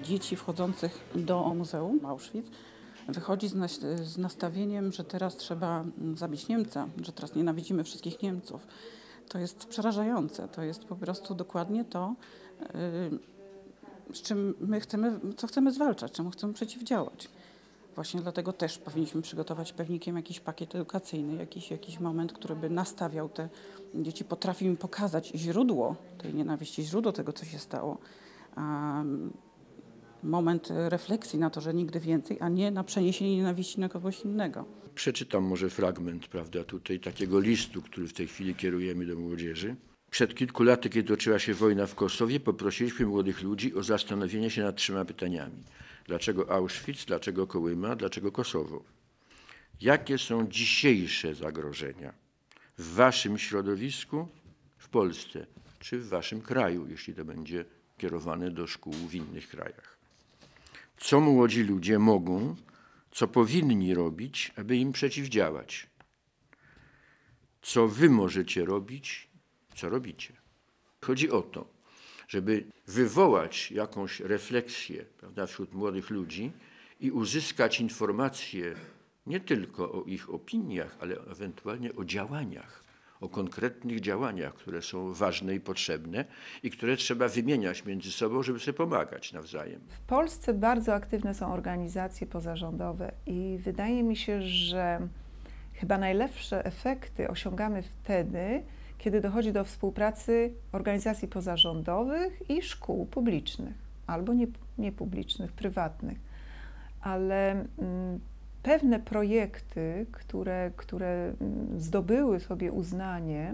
dzieci wchodzących do Muzeum Auschwitz wychodzi z nastawieniem, że teraz trzeba zabić Niemca, że teraz nienawidzimy wszystkich Niemców. To jest przerażające. To jest po prostu dokładnie to, z czym co chcemy zwalczać, czemu chcemy przeciwdziałać. Właśnie dlatego też powinniśmy przygotować pewnikiem jakiś pakiet edukacyjny, jakiś moment, który by nastawiał te dzieci, potrafił im pokazać źródło tej nienawiści, źródło tego, co się stało. Moment refleksji na to, że nigdy więcej, a nie na przeniesienie nienawiści na kogoś innego. Przeczytam może fragment, prawda, tutaj takiego listu, który w tej chwili kierujemy do młodzieży. Przed kilku laty, kiedy toczyła się wojna w Kosowie, poprosiliśmy młodych ludzi o zastanowienie się nad 3 pytaniami. Dlaczego Auschwitz, dlaczego Kołyma, dlaczego Kosowo? Jakie są dzisiejsze zagrożenia w waszym środowisku, w Polsce, czy w waszym kraju, jeśli to będzie kierowane do szkół w innych krajach? Co młodzi ludzie mogą, co powinni robić, aby im przeciwdziałać? Co wy możecie robić, co robicie? Chodzi o to, żeby wywołać jakąś refleksję, prawda, wśród młodych ludzi i uzyskać informacje nie tylko o ich opiniach, ale ewentualnie o działaniach, o konkretnych działaniach, które są ważne i potrzebne i które trzeba wymieniać między sobą, żeby sobie pomagać nawzajem. W Polsce bardzo aktywne są organizacje pozarządowe i wydaje mi się, że chyba najlepsze efekty osiągamy wtedy, kiedy dochodzi do współpracy organizacji pozarządowych i szkół publicznych, albo niepublicznych, prywatnych. Ale pewne projekty, które zdobyły sobie uznanie,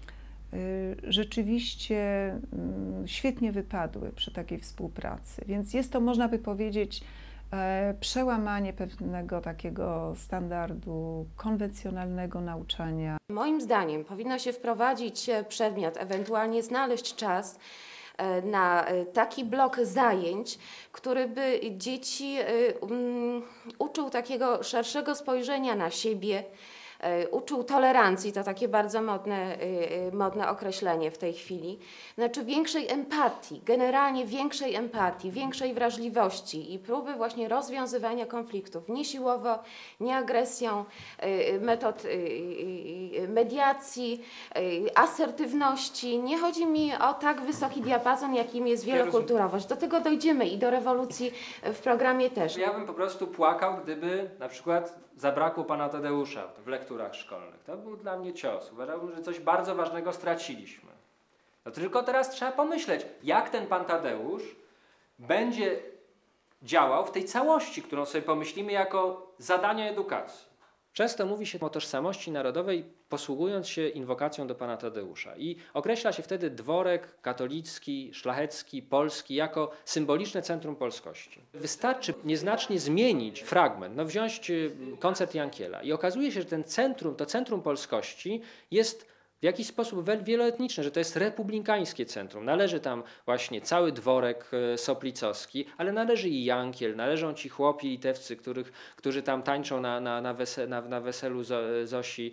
rzeczywiście świetnie wypadły przy takiej współpracy. Więc jest to, można by powiedzieć, przełamanie pewnego takiego standardu konwencjonalnego nauczania. Moim zdaniem powinno się wprowadzić przedmiot, ewentualnie znaleźć czas na taki blok zajęć, który by dzieci uczył takiego szerszego spojrzenia na siebie, uczył tolerancji, to takie bardzo modne określenie w tej chwili. Znaczy większej empatii, generalnie większej empatii, większej wrażliwości i próby właśnie rozwiązywania konfliktów. Nie siłowo, nie agresją, metod mediacji, asertywności. Nie chodzi mi o tak wysoki diapazon, jakim jest wielokulturowość. Do tego dojdziemy i do rewolucji w programie też. Ja bym po prostu płakał, gdyby na przykład zabrakło pana Tadeusza w lekturach szkolnych. To był dla mnie cios. Uważałbym, że coś bardzo ważnego straciliśmy. No tylko teraz trzeba pomyśleć, jak ten pan Tadeusz będzie działał w tej całości, którą sobie pomyślimy jako zadanie edukacji. Często mówi się o tożsamości narodowej, posługując się inwokacją do pana Tadeusza i określa się wtedy dworek katolicki, szlachecki, polski jako symboliczne centrum polskości. Wystarczy nieznacznie zmienić fragment, wziąć koncept Jankiela i okazuje się, że to centrum polskości jest w jakiś sposób wieloetniczne, że to jest republikańskie centrum. Należy tam właśnie cały dworek soplicowski, ale należy i Jankiel, należą ci chłopi litewscy, którzy tam tańczą na weselu Zosi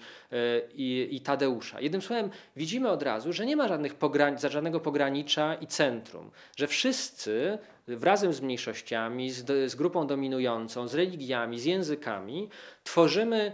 i Tadeusza. Jednym słowem widzimy od razu, że nie ma żadnego pogranicza i centrum, że wszyscy razem z mniejszościami, z grupą dominującą, z religiami, z językami tworzymy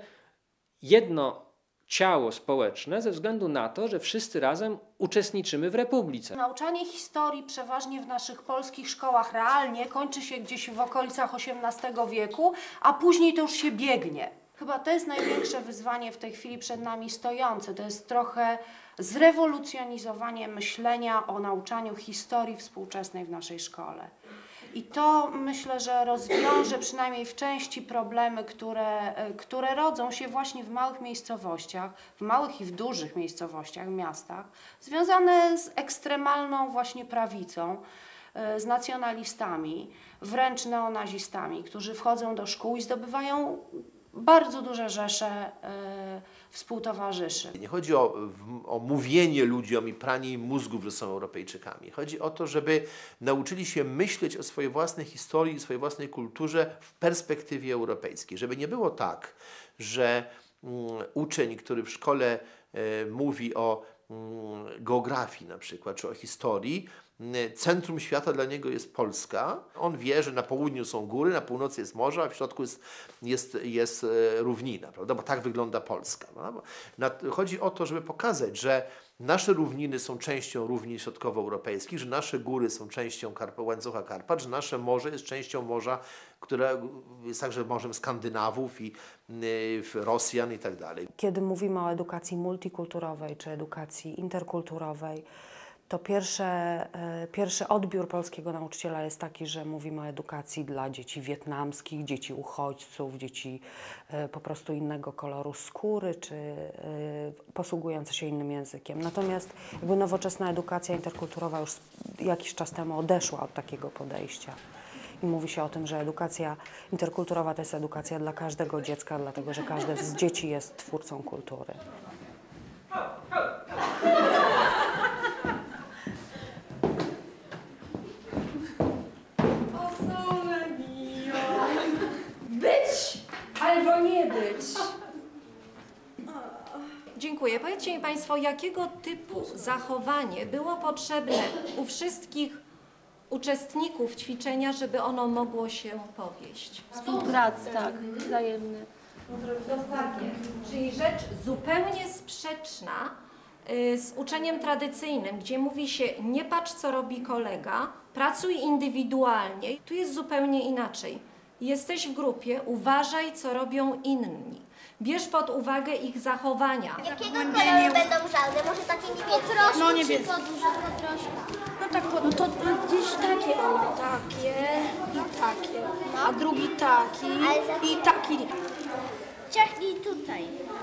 jedno ciało społeczne ze względu na to, że wszyscy razem uczestniczymy w republice. Nauczanie historii przeważnie w naszych polskich szkołach realnie kończy się gdzieś w okolicach XVIII wieku, a później to już się biegnie. Chyba to jest największe wyzwanie w tej chwili przed nami stojące. To jest trochę zrewolucjonizowanie myślenia o nauczaniu historii współczesnej w naszej szkole. I to myślę, że rozwiąże przynajmniej w części problemy, które rodzą się właśnie w małych miejscowościach, w małych i w dużych miejscowościach, miastach, związane z ekstremalną właśnie prawicą, z nacjonalistami, wręcz neonazistami, którzy wchodzą do szkół i zdobywają bardzo duże rzesze współtowarzyszy. Nie chodzi o mówienie ludziom i pranie im mózgów, że są Europejczykami. Chodzi o to, żeby nauczyli się myśleć o swojej własnej historii i swojej własnej kulturze w perspektywie europejskiej. Żeby nie było tak, że uczeń, który w szkole mówi o geografii na przykład, czy o historii, centrum świata dla niego jest Polska. On wie, że na południu są góry, na północy jest morze, a w środku jest równina, prawda? Bo tak wygląda Polska. Chodzi o to, żeby pokazać, że nasze równiny są częścią równin środkowoeuropejskich, że nasze góry są częścią łańcucha Karpat, że nasze morze jest częścią morza, które jest także morzem Skandynawów i Rosjan i tak dalej. Kiedy mówimy o edukacji multikulturowej czy edukacji interkulturowej, to pierwszy odbiór polskiego nauczyciela jest taki, że mówimy o edukacji dla dzieci wietnamskich, dzieci uchodźców, dzieci po prostu innego koloru skóry, czy posługujące się innym językiem. Natomiast jakby nowoczesna edukacja interkulturowa już jakiś czas temu odeszła od takiego podejścia. I mówi się o tym, że edukacja interkulturowa to jest edukacja dla każdego dziecka, dlatego że każde z dzieci jest twórcą kultury. Być albo nie być. Dziękuję. Powiedzcie mi Państwo, jakiego typu zachowanie było potrzebne u wszystkich uczestników ćwiczenia, żeby ono mogło się powieść? Współpracy, tak, wzajemny. Dostanie, czyli rzecz zupełnie sprzeczna z uczeniem tradycyjnym, gdzie mówi się nie patrz co robi kolega, pracuj indywidualnie. Tu jest zupełnie inaczej. Jesteś w grupie, uważaj co robią inni. Bierz pod uwagę ich zachowania. Jakiego koloru będą żalne? Może takie niebieskie? No niebieskie. No tak, No to gdzieś takie, takie i takie, a drugi taki i taki. ciachnij tutaj.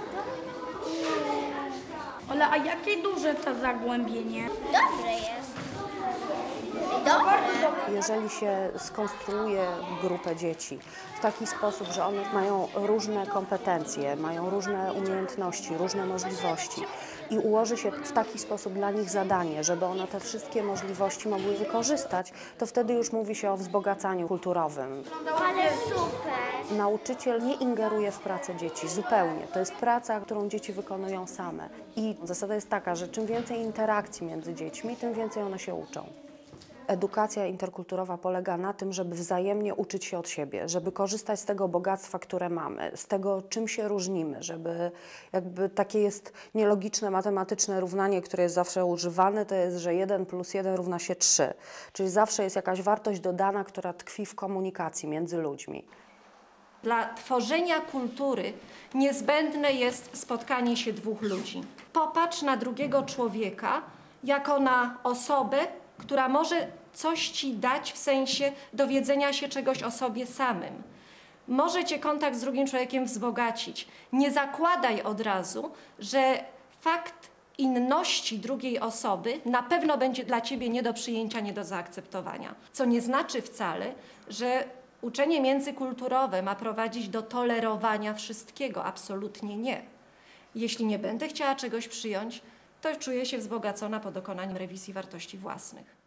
Ale a jakie duże to zagłębienie? Dobre jest. Dobre. Jeżeli się skonstruuje grupę dzieci w taki sposób, że one mają różne kompetencje, mają różne umiejętności, różne możliwości i ułoży się w taki sposób dla nich zadanie, żeby one te wszystkie możliwości mogły wykorzystać, to wtedy już mówi się o wzbogacaniu kulturowym. Ale super. Nauczyciel nie ingeruje w pracę dzieci zupełnie. To jest praca, którą dzieci wykonują same. I zasada jest taka, że czym więcej interakcji między dziećmi, tym więcej one się uczą. Edukacja interkulturowa polega na tym, żeby wzajemnie uczyć się od siebie, żeby korzystać z tego bogactwa, które mamy, z tego, czym się różnimy, żeby jakby takie jest nielogiczne matematyczne równanie, które jest zawsze używane, to jest, że 1 + 1 równa się 3. Czyli zawsze jest jakaś wartość dodana, która tkwi w komunikacji między ludźmi. Dla tworzenia kultury niezbędne jest spotkanie się dwóch ludzi. Popatrz na drugiego człowieka jako na osobę, która może coś ci dać w sensie dowiedzenia się czegoś o sobie samym. Może cię kontakt z drugim człowiekiem wzbogacić. Nie zakładaj od razu, że fakt inności drugiej osoby na pewno będzie dla ciebie nie do przyjęcia, nie do zaakceptowania. Co nie znaczy wcale, że uczenie międzykulturowe ma prowadzić do tolerowania wszystkiego. Absolutnie nie. Jeśli nie będę chciała czegoś przyjąć, to czuję się wzbogacona po dokonaniu rewizji wartości własnych.